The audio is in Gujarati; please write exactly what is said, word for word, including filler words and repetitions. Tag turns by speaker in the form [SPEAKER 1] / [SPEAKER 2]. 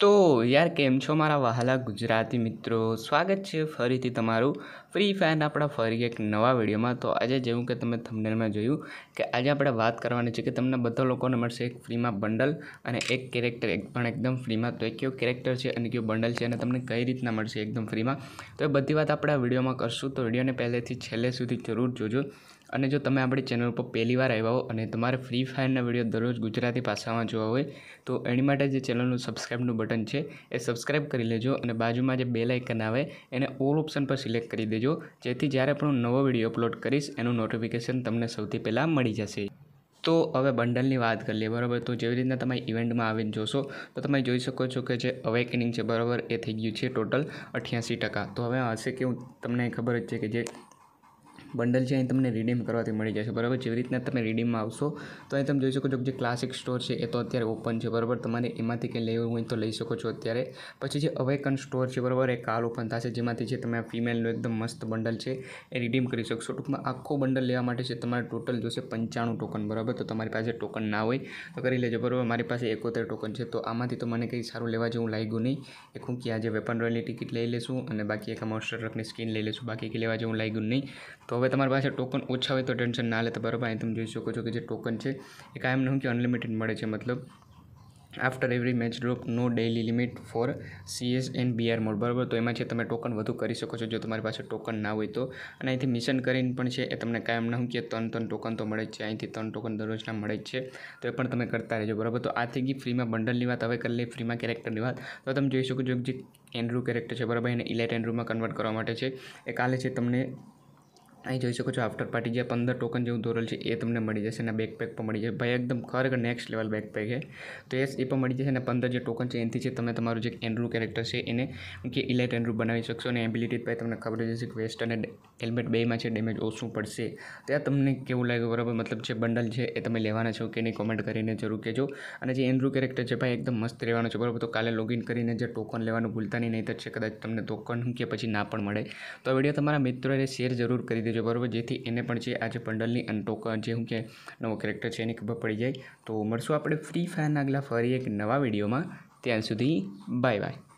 [SPEAKER 1] તો યાર કેમ છો મારા વહાલા ગુજરાતી મિત્રો, સ્વાગત છે ફરીથી તમારું ફ્રી ફાયરના આપણા ફરી એક નવા વિડીયોમાં। તો આજે જેવું કે તમે થંબનેલમાં જોયું કે આજે આપણે વાત કરવાની છે કે તમને બધા લોકોને મળશે એક ફ્રીમાં બંડલ અને એક કેરેક્ટર એક પણ એકદમ ફ્રીમાં। તો એ કયો કેરેક્ટર છે અને કયો બંડલ છે અને તમને કઈ રીતના મળશે એકદમ ફ્રીમાં, તો એ બધી વાત આપણે આ વિડીયોમાં કરશું। તો વિડીયોને પહેલેથી છેલ્લે સુધી જરૂર જોજો। અને જો તમે આપણી ચેનલ ઉપર પહેલી વાર આવ્યા હો અને તમારે ફ્રી ફાયરના વિડીયો દરરોજ ગુજરાતી ભાષામાં જોવા હોય તો એની માટે જે ચેનલનું સબસ્ક્રાઈબનું બટન છે એ સબસ્ક્રાઈબ કરી લેજો અને બાજુમાં જે બેલ આઇકન આવે એને ઓલ ઓપ્શન પર સિલેક્ટ કરી દેજો, જેથી જ્યારે પણ હું નવો વિડીયો અપલોડ કરીશ એનું નોટિફિકેશન તમને સૌથી પહેલાં મળી જશે। તો હવે બંડલની વાત કરી લઈએ, બરાબર। તો જેવી રીતના તમે ઇવેન્ટમાં આવીને જોશો તો તમે જોઈ શકો છો કે જે અવેકનિંગ છે, બરાબર, એ થઈ ગયું છે ટોટલ અઠ્યાસી ટકા। તો હવે હશે કે તમને ખબર જ છે કે જે બંડલ છે અહીં તમને રિડીમ કરવાથી મળી જશે, બરાબર। જેવી રીતના તમે રિડીમમાં આવશો તો અહીં તમે જોઈ શકો છો કે જે ક્લાસિક સ્ટોર છે એ તો અત્યારે ઓપન છે, બરાબર। તમારે એમાંથી કંઈ લેવું હોય તો લઈ શકો છો અત્યારે। પછી જે અવેકન સ્ટોર છે, બરાબર, એ કાલ ઓપન થશે, જેમાંથી છે તમે આ ફિમેલનું એકદમ મસ્ત બંડલ છે એ રિડીમ કરી શકશો। ટૂંકમાં આખો બંડલ લેવા માટે છે તમારે ટોટલ જોશે પંચાણું ટોકન, બરાબર। તો તમારી પાસે ટોકન ના હોય તો કરી લેજો, બરાબર। મારી પાસે એકોતેર ટોકન છે, તો આમાંથી તો મને કંઈ સારું લેવા જેવું લાગ્યું નહીં। એક હું કે આજે વેપન રોયલની ટિકિટ લઈ લેશું અને બાકી એક મોસ્ટર ટ્રકની સ્કીન લઈ લેશું, બાકી કંઈ લેવા જેવું લાગ્યું નહીં। તો હવે તમારી પાસે ટોકન ઓછા હોય તો ટેન્શન ના લેતા, બરાબર। અહીં તમે જોઈ શકો છો કે જે ટોકન છે એ કાયમ નહીં કે અનલિમિટેડ મળે છે, મતલબ after every match drop no daily limit for CS and BR mode, બરાબર। તો એમાં છે તમે ટોકન વધુ કરી શકો છો જો તમારી પાસે ટોકન ના હોય તો। અને અહીંથી મિશન કરીને પણ છે એ તમને કાયમ નહીં કે ત્રણ ત્રણ ટોકન તો મળે જ છે, અહીંથી ત્રણ ટોકન દરરોજના મળે જ છે, તો એ પણ તમે કરતા રહેજો, બરાબર। તો આ થઈ ગઈ ફ્રીમાં બંડલની વાત। હવે કરી લઈએ ફ્રીમાં કેરેક્ટરની વાત। તો તમે જોઈ શકો છો જે એન્ડ્રુ કેરેક્ટર છે, બરાબર, એને ઇલાઇટ એન્ડ્રુમાં કન્વર્ટ કરવા માટે છે એ કાલે છે તમને અહીં જોઈ શકો છો આફ્ટર પાર્ટી જે પંદર ટોકન જેવું દોરેલ છે એ તમને મળી જશે અને બેકપેક પણ મળી જશે, ભાઈ એકદમ ખરેખર નેક્સ્ટ લેવલ બેકપેક છે, તો એ એ પણ મળી જશે। અને પંદર જે ટોકન છે એનાથી છે તમે તમારું જે એન્ડ્રુ કેરેક્ટર છે એને કે ઇલાઇટ એન્ડ્રુ બનાવી શકશો। અને એબિલિટી ભાઈ તમને ખબર જ હશે કે વેસ્ટ અને હેલ્મેટ બેમાં છે ડેમેજ ઓછું પડશે। તો આ તમને કેવું લાગ્યું, બરાબર, મતલબ જે બંડલ છે એ તમે લેવાના છો કે નહીં કોમેન્ટ કરીને જરૂર કહેજો। અને જે એન્ડ્રુ કેરેક્ટર છે ભાઈ એકદમ મસ્ત રહેવાનું છે, બરાબર। તો કાલે લોગિન કરીને જે ટોકન લેવાનું ભૂલતા નહીં, નહીં તો છે કદાચ તમને ટોકન કે પછી ના પણ મળે। તો આ વિડીયો તમારા મિત્રોને શેર જરૂર કરી દેજો, બરાબર, જેથી એને પણ છે આજે બંડલની અને ટોકન જે હું કે નવો કેરેક્ટર છે એની ખબર પડી જાય। તો મળશું આપણે ફ્રી ફાયરના આગલા ફરી એક નવા વિડીયોમાં, ત્યાં સુધી બાય બાય।